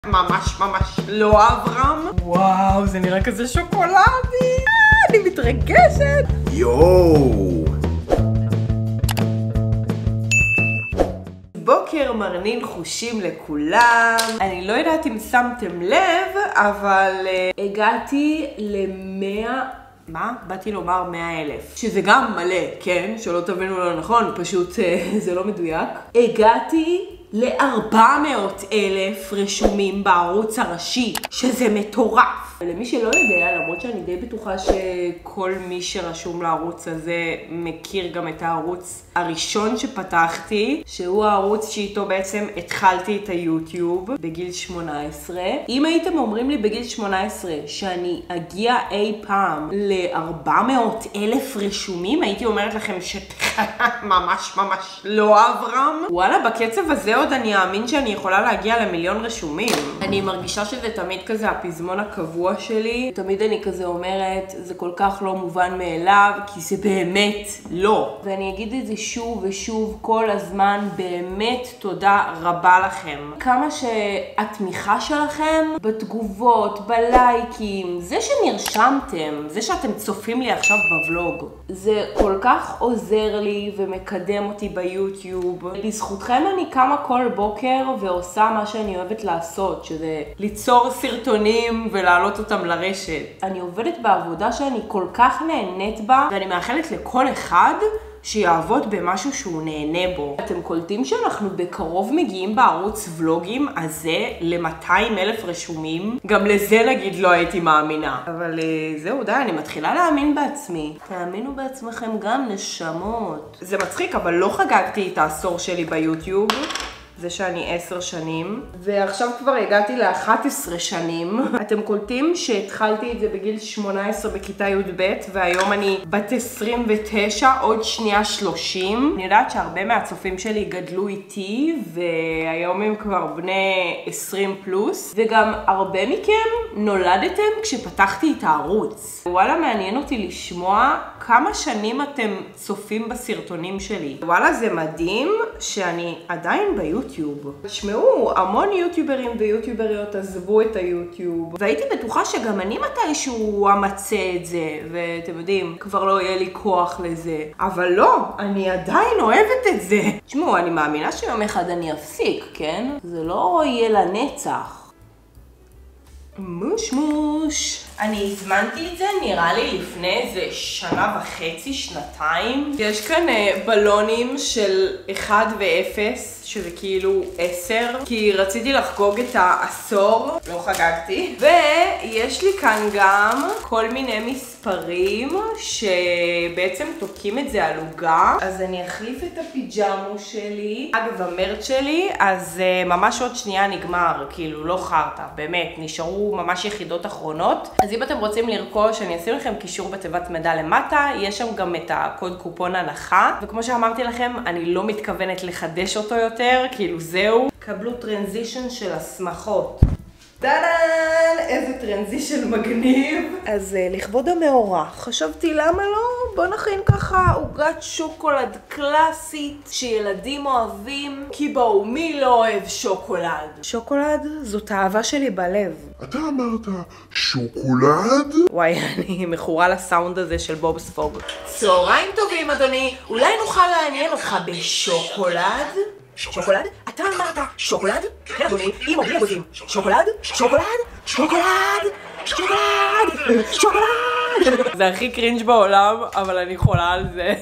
ממש לא אברהם. וואו, זה נראה כזה שוקולדי. אני מתרגשת. יואו. בוקר מרנין חושים לכולם. אני לא יודעת אם שמתם לב, אבל הגעתי ל100... מה? באתי לומר 100,000. שזה גם מלא, כן? שלא תבינו לא נכון, פשוט זה לא מדויק. הגעתי ל400,000 רשומים בערוץ הראשי, שזה מטורף. ולמי שלא יודע, למרות שאני די בטוחה שכל מי שרשום לערוץ הזה מכיר גם את הערוץ הראשון שפתחתי, שהוא הערוץ שאיתו בעצם התחלתי את היוטיוב בגיל 18. אם הייתם אומרים לי בגיל 18 שאני אגיע אי פעם ל400,000 רשומים, הייתי אומרת לכם ממש לא אברהם. וואלה, בקצב הזה עוד אני אאמין שאני יכולה להגיע ל1,000,000 רשומים. אני מרגישה שזה תמיד כזה הפזמון הקבוע שלי. תמיד אני כזה אומרת, זה כל כך לא מובן מאליו, כי זה באמת לא. ואני אגיד את זה שוב ושוב כל הזמן, באמת תודה רבה לכם. כמה שהתמיכה שלכם בתגובות, בלייקים, זה שנרשמתם, זה שאתם צופים לי עכשיו בוולוג, זה כל כך עוזר לי ומקדם אותי ביוטיוב. בזכותכם אני קמה כל בוקר ועושה מה שאני אוהבת לעשות, שזה ליצור סרטונים ולהעלות אותם לרשת. אני עובדת בעבודה שאני כל כך נהנית בה, ואני מאחלת לכל אחד שיעבוד במשהו שהוא נהנה בו. אתם קולטים שאנחנו בקרוב מגיעים בערוץ ולוגים הזה ל200,000 רשומים? גם לזה נגיד לא הייתי מאמינה. אבל זהו, די, אני מתחילה להאמין בעצמי. תאמינו בעצמכם גם, נשמות. זה מצחיק, אבל לא חגגתי את העשור שלי ביוטיוב. זה שאני 10 שנים, ועכשיו כבר הגעתי ל11 שנים. אתם קולטים שהתחלתי את זה בגיל 18 בכיתה י"ב, והיום אני בת 29, עוד שנייה 30. אני יודעת שהרבה מהצופים שלי גדלו איתי, והיום הם כבר בני 20 פלוס, וגם הרבה מכם נולדתם כשפתחתי את הערוץ. וואלה, מעניין אותי לשמוע כמה שנים אתם צופים בסרטונים שלי. וואלה, זה מדהים שאני עדיין ביוטיוב. תשמעו, המון יוטיוברים ויוטיובריות עזבו את היוטיוב, והייתי בטוחה שגם אני מתישהו אמצא את זה, ואתם יודעים, כבר לא יהיה לי כוח לזה. אבל לא, אני עדיין אוהבת את זה. תשמעו, אני מאמינה שיום אחד אני אפסיק, כן? זה לא יהיה לנצח. מוש. אני הזמנתי את זה נראה לי לפני איזה שנה וחצי, שנתיים. יש כאן בלונים של 1 ו-0, שזה כאילו 10, כי רציתי לחגוג את העשור, לא חגגתי. ויש לי כאן גם כל מיני מספרים שבעצם תוקעים את זה על עוגה. אז אני אחליף את הפיג'מו שלי. אגב, המרץ שלי, אז ממש עוד שנייה נגמר, כאילו לא חרטה, באמת, נשארו ממש יחידות אחרונות. אז אם אתם רוצים לרכוש, אני אשים לכם קישור בתיבת מידע למטה, יש שם גם את הקוד קופון הנחה, וכמו שאמרתי לכם, אני לא מתכוונת לחדש אותו יותר, כאילו זהו. קבלו טרנזישן של הסמכות. דנן, איזה טרנזישן מגניב. אז לכבוד המאורע, חשבתי למה לא? בוא נכין ככה עוגת שוקולד קלאסית שילדים אוהבים, כי בואו, מי לא אוהב שוקולד? שוקולד זאת האהבה שלי בלב. אתה אמרת שוקולד? וואי, אני מכורה לסאונד הזה של בובספוג. צהריים טובים אדוני, אולי נוכל לעניין אותך בשוקולד? שוקולד? אתה אמרת שוקולד? כן אדוני, עם או בלי אגוזים. שוקולד? שוקולד? שוקולד? שוקולד? שוקולד? זה הכי קרינג' בעולם, אבל אני חולה על זה.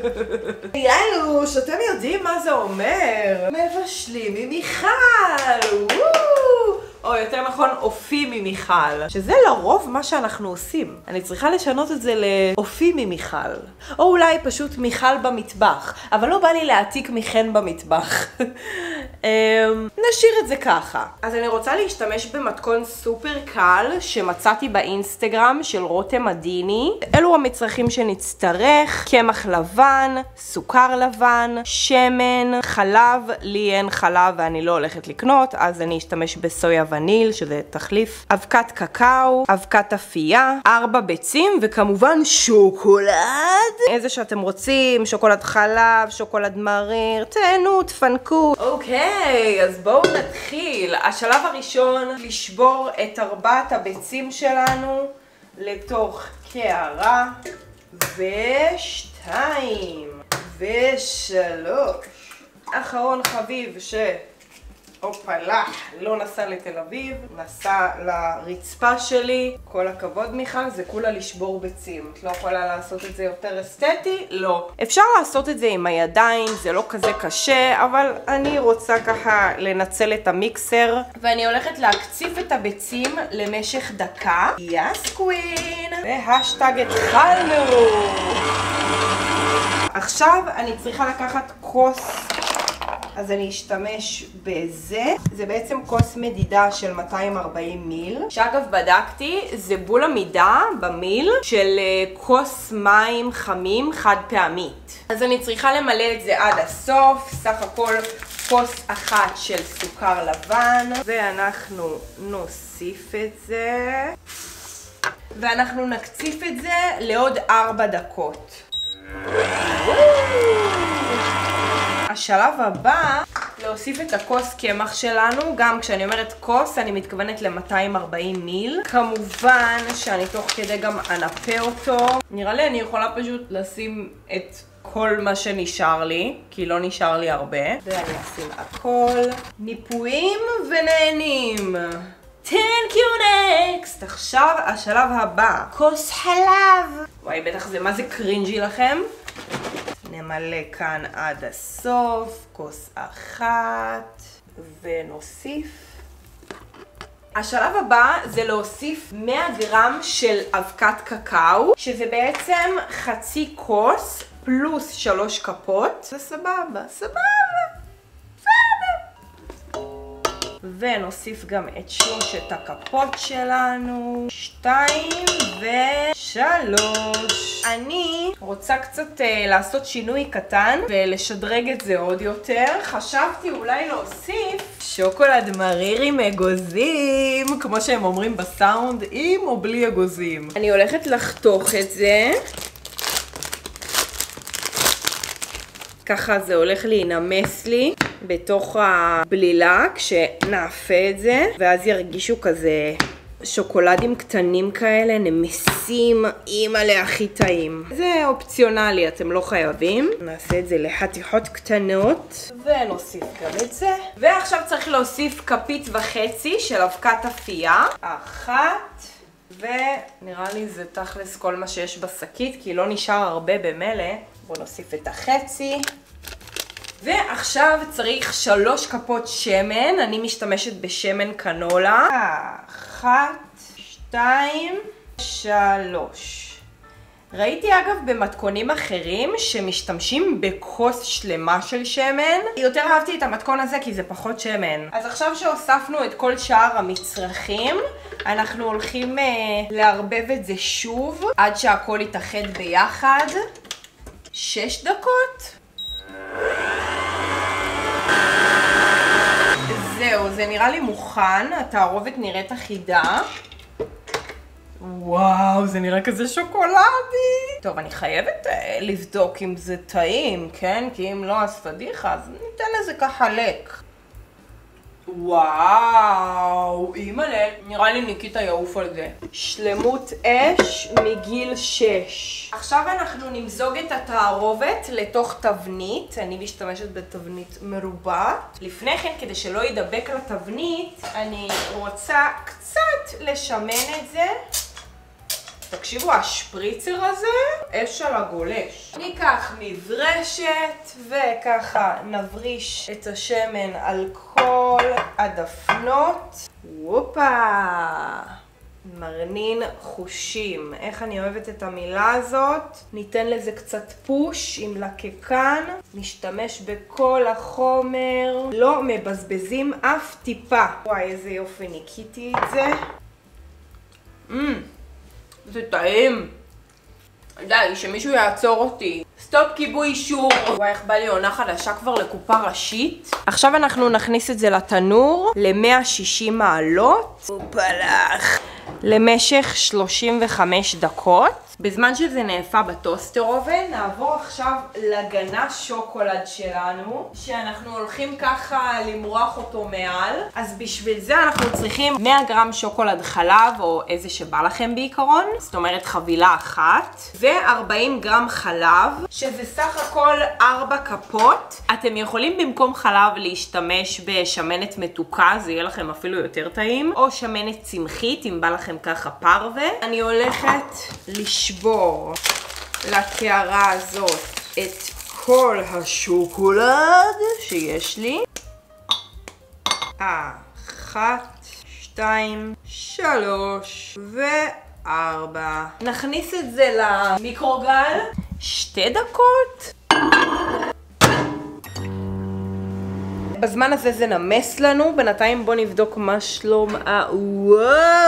יאללה, שאתם יודעים מה זה אומר. מבשלים ממיכל! או יותר נכון, אופי ממיכל. שזה לרוב מה שאנחנו עושים. אני צריכה לשנות את זה לאופי ממיכל. או אולי פשוט מיכל במטבח. אבל לא בא לי להעתיק מחן במטבח. נשאיר את זה ככה. אז אני רוצה להשתמש במתכון סופר קל שמצאתי באינסטגרם של רותם מדיני. אלו המצרכים שנצטרך: קמח לבן, סוכר לבן, שמן, חלב. לי אין חלב ואני לא הולכת לקנות, אז אני אשתמש בסויה וניל, שזה תחליף, אבקת קקאו, אבקת אפייה, 4 ביצים, וכמובן שוקולד. איזה שאתם רוצים, שוקולד חלב, שוקולד מריר, תהנו, תפנקו. אוקיי, אוקיי, אז בואו נתחיל. השלב הראשון, לשבור את 4 הביצים שלנו לתוך קערה, ו2 ו3. אחרון חביב אופלה, לא נסע לתל אביב, נסע לרצפה שלי. כל הכבוד מיכל, זה כולה לשבור ביצים. את לא יכולה לעשות את זה יותר אסתטי? לא. אפשר לעשות את זה עם הידיים, זה לא כזה קשה, אבל אני רוצה ככה לנצל את המיקסר. ואני הולכת להקציף את הביצים למשך דקה. יס קווין! והשטג התחלנו! עכשיו אני צריכה לקחת כוס, אז אני אשתמש בזה. זה בעצם כוס מדידה של 240 מיל. שאגב בדקתי, זה בול המידה במיל של כוס מים חמים חד פעמית. אז אני צריכה למלא את זה עד הסוף. סך הכל כוס אחת של סוכר לבן. ואנחנו נוסיף את זה. ואנחנו נקציף את זה לעוד 4 דקות. השלב הבא, להוסיף את הכוס קמח שלנו. גם כשאני אומרת כוס, אני מתכוונת ל-240 מיל. כמובן שאני תוך כדי גם אנפה אותו. נראה לי אני יכולה פשוט לשים את כל מה שנשאר לי, כי לא נשאר לי הרבה. ואני אשים הכל. ניפויים ונהנים. Thank you next! עכשיו השלב הבא, כוס חלב. וואי, בטח זה מה זה קרינג'י לכם. נמלא כאן עד הסוף, כוס אחת, ונוסיף. השלב הבא זה להוסיף 100 גרם של אבקת קקאו, שזה בעצם חצי כוס פלוס 3 כפות. זה סבבה, סבבה. ונוסיף גם את 3 הכפות שלנו, 2 ו3. אני רוצה קצת לעשות שינוי קטן ולשדרג את זה עוד יותר. חשבתי אולי להוסיף שוקולד מריר עם אגוזים, כמו שהם אומרים בסאונד, עם או בלי אגוזים. אני הולכת לחתוך את זה. ככה זה הולך להינמס לי בתוך הבלילה כשנאפה את זה, ואז ירגישו כזה שוקולדים קטנים כאלה, נמסים, אימא'לה הכי טעים. זה אופציונלי, אתם לא חייבים. נעשה את זה לחתיכות קטנות, ונוסיף גם את זה. ועכשיו צריך להוסיף 1.5 כפית של אבקת אפייה. 1, ונראה לי זה תכלס כל מה שיש בשקית, כי לא נשאר הרבה במלא. בואו נוסיף את החצי. ועכשיו צריך 3 כפות שמן. אני משתמשת בשמן קנולה. 1, 2, 3. ראיתי אגב במתכונים אחרים שמשתמשים בכוס שלמה של שמן. יותר אהבתי את המתכון הזה כי זה פחות שמן. אז עכשיו שהוספנו את כל שאר המצרכים, אנחנו הולכים לערבב את זה שוב עד שהכל יתאחד ביחד. 6 דקות. זהו, זה נראה לי מוכן. התערובת נראית אחידה. וואו, זה נראה כזה שוקולדי. טוב, אני חייבת לבדוק אם זה טעים, כן? כי אם לא, אז פדיחה, אז ניתן לזה ככה לק. וואו, אימא'לה, נראה לי ניקיטה יעוף על זה. שלמות אש מגיל 6. עכשיו אנחנו נמזוג את התערובת לתוך תבנית. אני משתמשת בתבנית מרובעת. לפני כן, כדי שלא ידבק לתבנית, אני רוצה קצת לשמן את זה. תקשיבו, השפריצר הזה, אש על הגולש. ניקח מברשת וככה נבריש את השמן על כל הדפנות. וופה! מרנין חושים. איך אני אוהבת את המילה הזאת. ניתן לזה קצת פוש עם לקקן. נשתמש בכל החומר. לא מבזבזים אף טיפה. וואי, איזה יופי, ניקיתי את זה. זה טעים. די, שמישהו יעצור אותי. סטופ כיבוי אישור. וואי, איך בא לי עונה חדשה כבר לקופה ראשית. עכשיו אנחנו נכניס את זה לתנור ל-160 מעלות. הופלח. למשך 35 דקות. בזמן שזה נאפה בטוסטר אובן, נעבור עכשיו לגנש שוקולד שלנו, שאנחנו הולכים ככה למרוח אותו מעל. אז בשביל זה אנחנו צריכים 100 גרם שוקולד חלב, או איזה שבא לכם בעיקרון, זאת אומרת חבילה אחת, ו-40 גרם חלב, שזה סך הכל 4 כפות. אתם יכולים במקום חלב להשתמש בשמנת מתוקה, זה יהיה לכם אפילו יותר טעים, או שמנת צמחית, אם בא לכם ככה פרווה. אני הולכת לשבור לקערה הזאת את כל השוקולד שיש לי. 1, 2, 3 ו4. נכניס את זה למיקרוגל 2 דקות. בזמן הזה זה נמס לנו, בינתיים בוא נבדוק מה שלום וואו!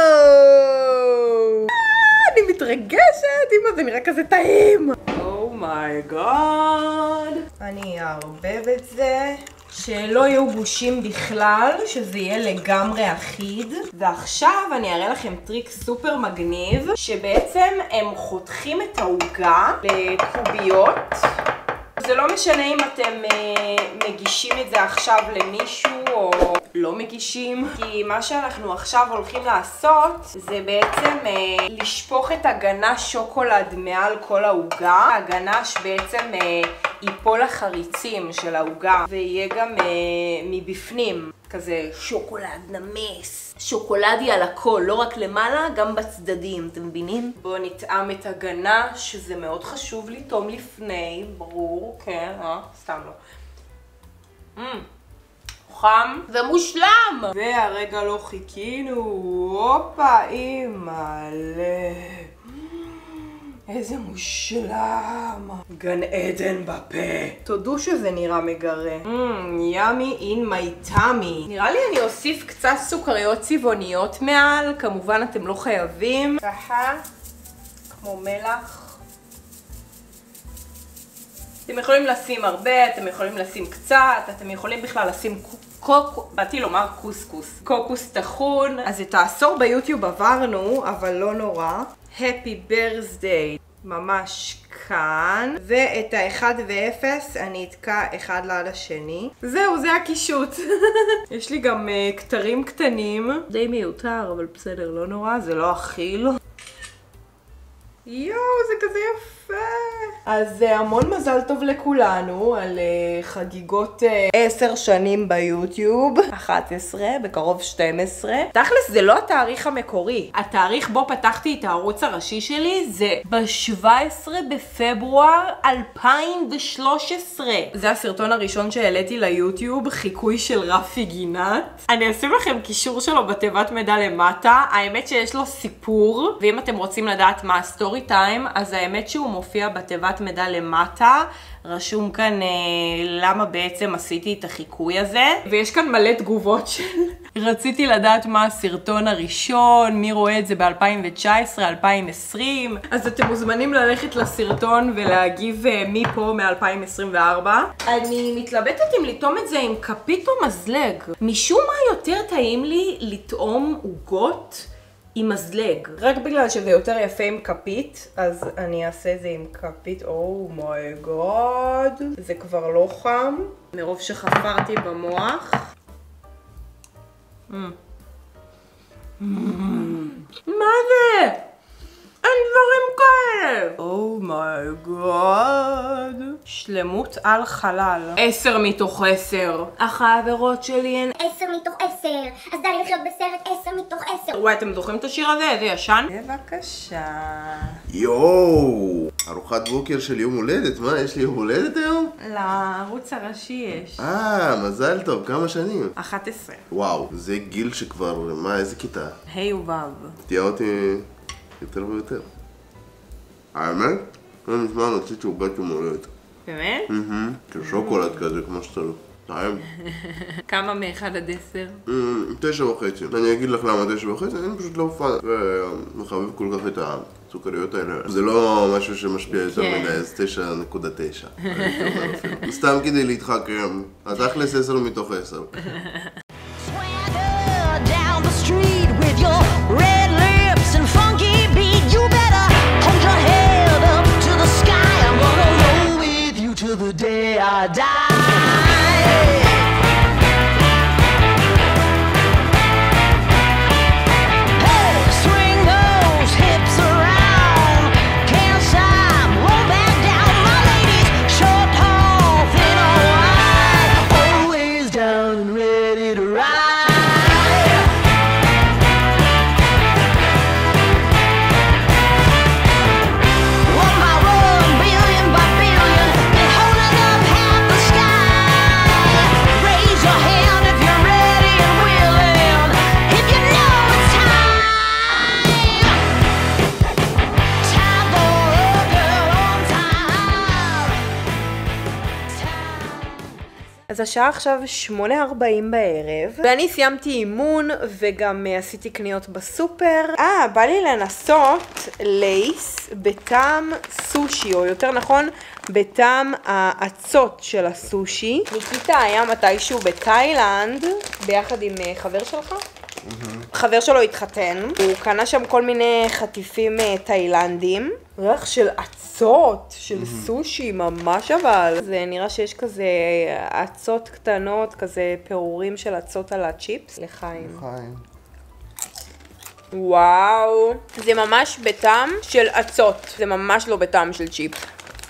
אני מתרגשת, אמא זה נראה כזה טעים! אומייגאד! אני אערבב את זה, שלא יהיו גושים בכלל, שזה יהיה לגמרי אחיד. ועכשיו אני אראה לכם טריק סופר מגניב, שבעצם הם חותכים את העוגה לקוביות. זה לא משנה אם אתם מגישים את זה עכשיו למישהו או לא מגישים, כי מה שאנחנו עכשיו הולכים לעשות זה בעצם לשפוך את הגנש שוקולד מעל כל העוגה. הגנש בעצם ייפול לחריצים של העוגה ויהיה גם מבפנים כזה שוקולד נמס. שוקולדי על הכל, לא רק למעלה, גם בצדדים, אתם מבינים? בואו נטעם את הגנש, שזה מאוד חשוב לטעום לפני, ברור, כן, סתם לא. חם ומושלם! והרגע לא חיכינו, הופה, אימא'לה. איזה מושלם. גן עדן בפה. תודו שזה נראה מגרה. ימי אין מי טאמי. נראה לי אני אוסיף קצת סוכריות צבעוניות מעל. כמובן אתם לא חייבים. ככה, כמו מלח. אתם יכולים לשים הרבה, אתם יכולים לשים קצת, אתם יכולים בכלל לשים באתי לומר קוסקוס. קוקוס טחון. אז את העשור ביוטיוב עברנו, אבל לא נורא. Happy birthday ממש כאן, ואת ה-1 ו-0 אני אתקע אחד ליד השני. זהו, זה הקישוט. יש לי גם כתרים קטנים, די מיותר אבל בסדר, לא נורא, זה לא אכיל. יואו, זה כזה יפה. אז המון מזל טוב לכולנו על חגיגות 10 שנים ביוטיוב, 11, בקרוב 12. תכלס זה לא התאריך המקורי. התאריך בו פתחתי את הערוץ הראשי שלי זה ב-17 בפברואר 2013. זה הסרטון הראשון שהעליתי ליוטיוב, חיקוי של רפי גינת. אני אשים לכם קישור שלו בתיבת מידע למטה. האמת שיש לו סיפור, ואם אתם רוצים לדעת מה הסטורי טיים, אז האמת שהוא מופיע בתיבת מידע למטה, רשום כאן למה בעצם עשיתי את החיקוי הזה, ויש כאן מלא תגובות של רציתי לדעת מה הסרטון הראשון, מי רואה את זה ב-2019, 2020, אז אתם מוזמנים ללכת לסרטון ולהגיב מפה מ-2024. אני מתלבטת אם לטעום את זה עם כפית או מזלג. משום מה יותר טעים לי לטעום עוגות עם מזלג. רק בגלל שזה יותר יפה עם כפית, אז אני אעשה את זה עם כפית. אומייגאד. זה כבר לא חם, מרוב שחפרתי במוח. מה זה? אין דברים כאלה. אומייגאד. שלמות על חלל. 10 מתוך 10. החברות שלי הן 10 מתוך 10. אז די לחיות בסרט 10 מתוך 10. וואי, אתם זוכרים את השיר הזה? איזה ישן? בבקשה. יואו, ארוחת בוקר של יום הולדת. מה, יש לי יום הולדת היום? לערוץ הראשי יש. מזל טוב, כמה שנים? 11. וואו, זה גיל שכבר, מה, איזה כיתה? היי ובב. תהיה אותי יותר ויותר. האמת? לא מזמן רציתי עוגת יום הולדת. באמת? שוקולד כזה, כמו שצריך. טעים. כמה מ-1 עד 10? 9.5. אני אגיד לך למה 9.5, אני פשוט לא פאן. מחבב כל כך את הסוכריות האלה. זה לא משהו שמשפיע יותר מדי, אז 9.9. סתם כדי להתחכם. התכלס 10 מתוך 10. The day I die. Hey, swing those hips around. Can't stop, won't back down. My ladies, short, tall, thin or wide, always down and ready to ride. One by one, billion by billion. אז השעה עכשיו 8:40 בערב, ואני סיימתי אימון וגם עשיתי קניות בסופר. בא לי לנסות לייס בטעם סושי, או יותר נכון בטעם האצות של הסושי. ניקיטה היה מתישהו בתאילנד ביחד עם חבר שלך? חבר שלו התחתן, הוא קנה שם כל מיני חטיפים תאילנדים. ריח של אצות, של סושי, ממש אבל. זה נראה שיש כזה אצות קטנות, כזה פירורים של אצות על הצ'יפס. לחיים. לחיים. וואו. זה ממש בטעם של אצות, זה ממש לא בטעם של צ'יפס.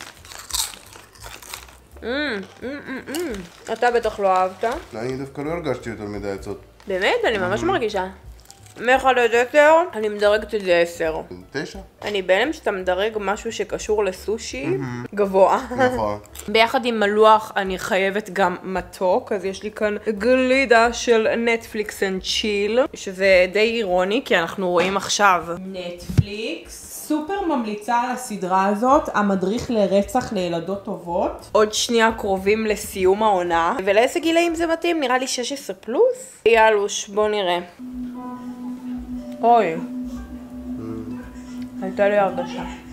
אתה בטח לא אהבת. אני דווקא לא הרגשתי יותר מדי אצות. באמת? אני ממש מרגישה. מ-1 עד 10, אני מדרגת את זה 10. 9? אני בהלם שאתה מדרג משהו שקשור לסושי גבוה. נכון. ביחד עם מלוח אני חייבת גם מתוק, אז יש לי כאן גלידה של נטפליקס אנד צ'יל, שזה די אירוני כי אנחנו רואים עכשיו נטפליקס. סופר ממליצה על הסדרה הזאת, המדריך לרצח לילדות טובות. עוד שנייה קרובים לסיום העונה. ולאיזה גילאים זה מתאים? נראה לי 16 פלוס? יאלוש, בוא נראה. אוי. הייתה לי הרגשה.